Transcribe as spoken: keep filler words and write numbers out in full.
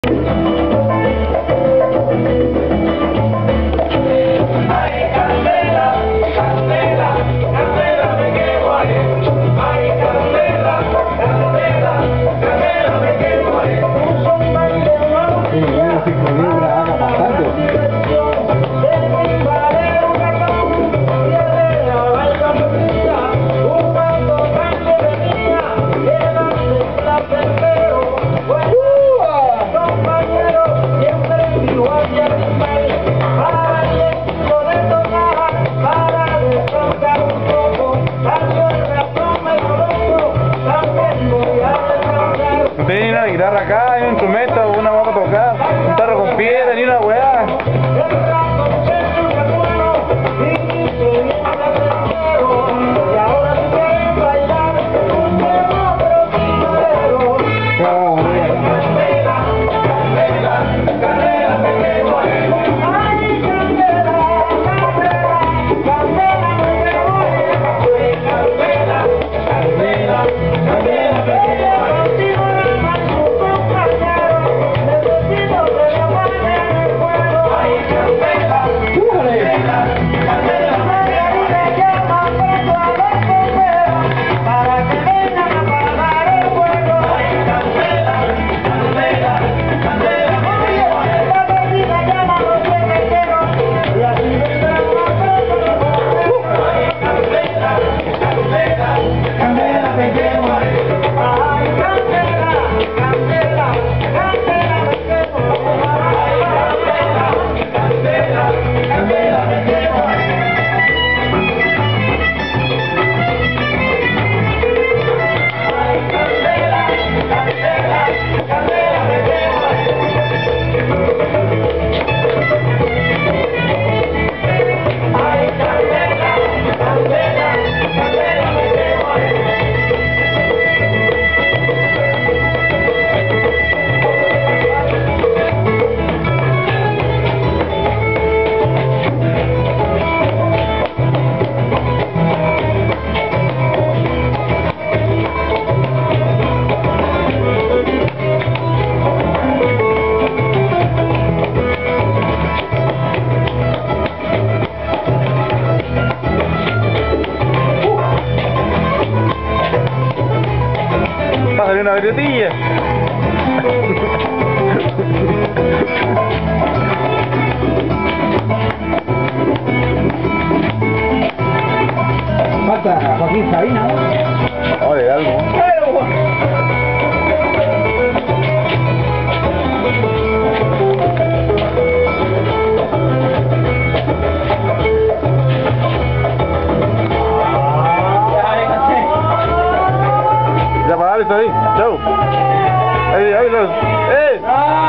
No tiene ni una guitarra acá, ni un instrumento, una boca a tocar, un tarro con piedra, ni una weá. Pásale una veriotilla. Falta Joaquín Sabina. Oye, algo. Ya para ahí, está ahí. Chau. Ahí, ahí, ahí. ¡Eh!